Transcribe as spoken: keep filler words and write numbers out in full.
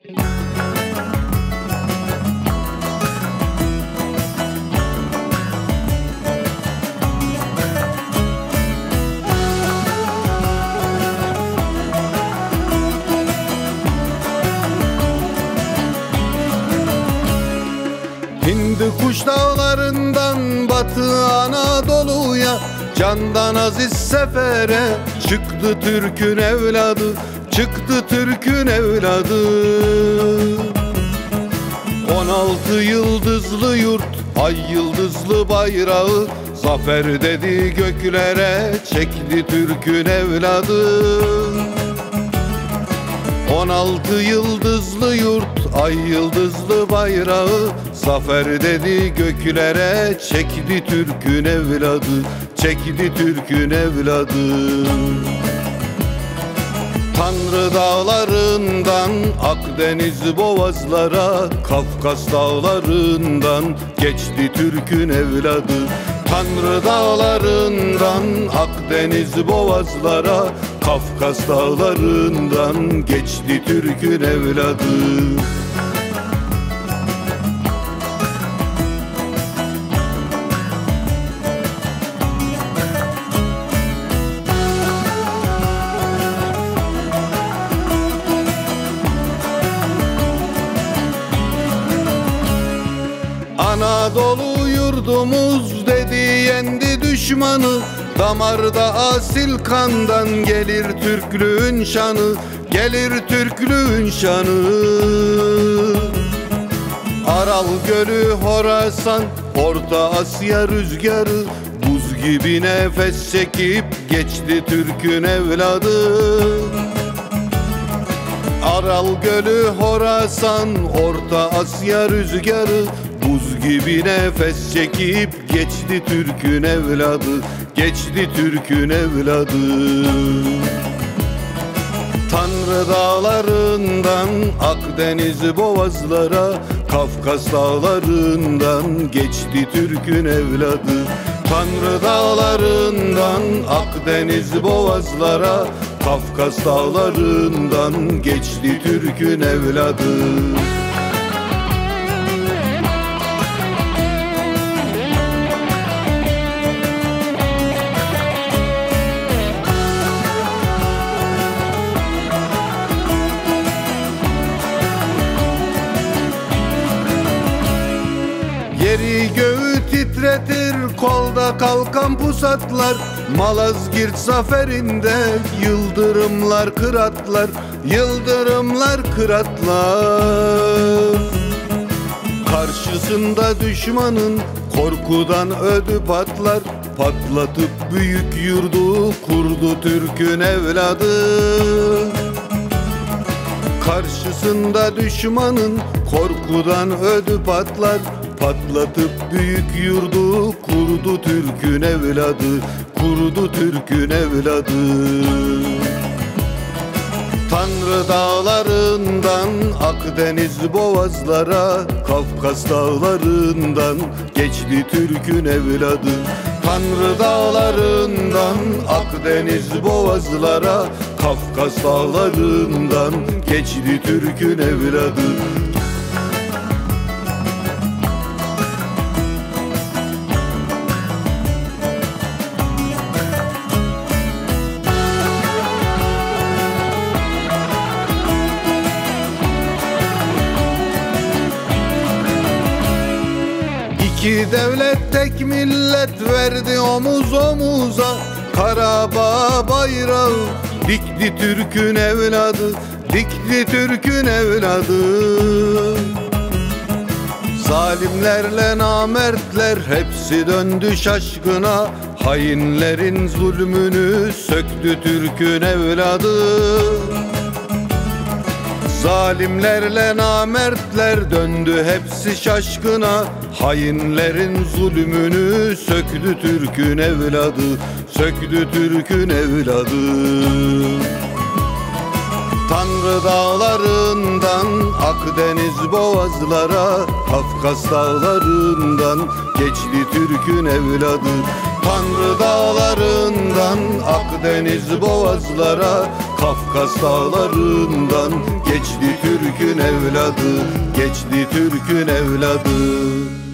Hindukuş dağlarından Batı Anadolu'ya, candan aziz sefere çıktı Türk'ün evladı, çıktı Türk'ün evladı. On altı yıldızlı yurt, ay yıldızlı bayrağı, zafer dedi göklere çekti Türk'ün evladı. On altı yıldızlı yurt, ay yıldızlı bayrağı, zafer dedi göklere çekti Türk'ün evladı, çekti Türk'ün evladı. Tanrı dağlarından Akdeniz boğazlara, Kafkas dağlarından geçti Türk'ün evladı. Tanrı dağlarından Akdeniz boğazlara, Kafkas dağlarından geçti Türk'ün evladı. Anadolu yurdumuz dedi yendi düşmanı, damarda asil kandan gelir Türklüğün şanı, gelir Türklüğün şanı. Aral Gölü Horasan, Orta Asya rüzgarı, buz gibi nefes çekip geçti Türk'ün evladı. Aral Gölü Horasan, Orta Asya rüzgarı, buz gibi nefes çekip geçti Türk'ün evladı, geçti Türk'ün evladı. Tanrı dağlarından Akdeniz boğazlara, Kafkas dağlarından geçti Türk'ün evladı. Tanrı dağlarından Akdeniz boğazlara, Kafkas dağlarından geçti Türk'ün evladı. Yeri göğü titretir kolda kalkan pusatlar, Malazgirt zaferinde yıldırımlar kıratlar, yıldırımlar kıratlar. Karşısında düşmanın korkudan ödü patlar, patlatıp büyük yurdu kurdu Türk'ün evladı. Karşısında düşmanın korkudan ödü patlar, patlatıp büyük yurdu kurdu Türk'ün evladı, kurdu Türk'ün evladı. Tanrı dağlarından Akdeniz boğazlara, Kafkas dağlarından geçti Türk'ün evladı. Tanrı dağlarından Akdeniz boğazlara, Kafkas dağlarından geçti Türk'ün evladı. İki devlet tek millet verdi omuz omuza, Karabağ bayrağı dikti Türk'ün evladı, dikti Türk'ün evladı. Zalimlerle namertler hepsi döndü şaşkına, hainlerin zulmünü söktü Türk'ün evladı. Zalimlerle namertler döndü hepsi şaşkına, hainlerin zulmünü söktü Türk'ün evladı, söktü Türk'ün evladı. Tanrı dağlarından Akdeniz boğazlara, Kafkas dağlarından geçti Türk'ün evladı. Tanrı dağlarından Akdeniz boğazlara, Kafkas dağlarından geçti Türk'ün evladı, geçti Türk'ün evladı.